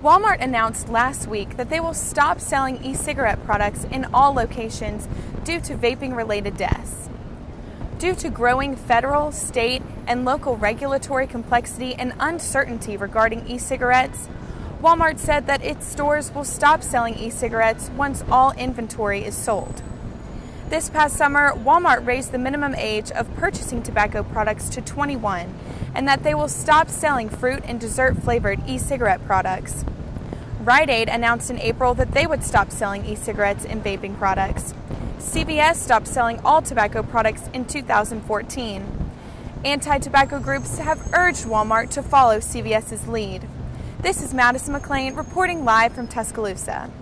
Walmart announced last week that they will stop selling e-cigarette products in all locations due to vaping-related deaths. Due to growing federal, state, and local regulatory complexity and uncertainty regarding e-cigarettes, Walmart said that its stores will stop selling e-cigarettes once all inventory is sold. This past summer, Walmart raised the minimum age of purchasing tobacco products to 21, and that they will stop selling fruit and dessert-flavored e-cigarette products. Rite Aid announced in April that they would stop selling e-cigarettes and vaping products. CVS stopped selling all tobacco products in 2014. Anti-tobacco groups have urged Walmart to follow CVS's lead. This is Madison McLean reporting live from Tuscaloosa.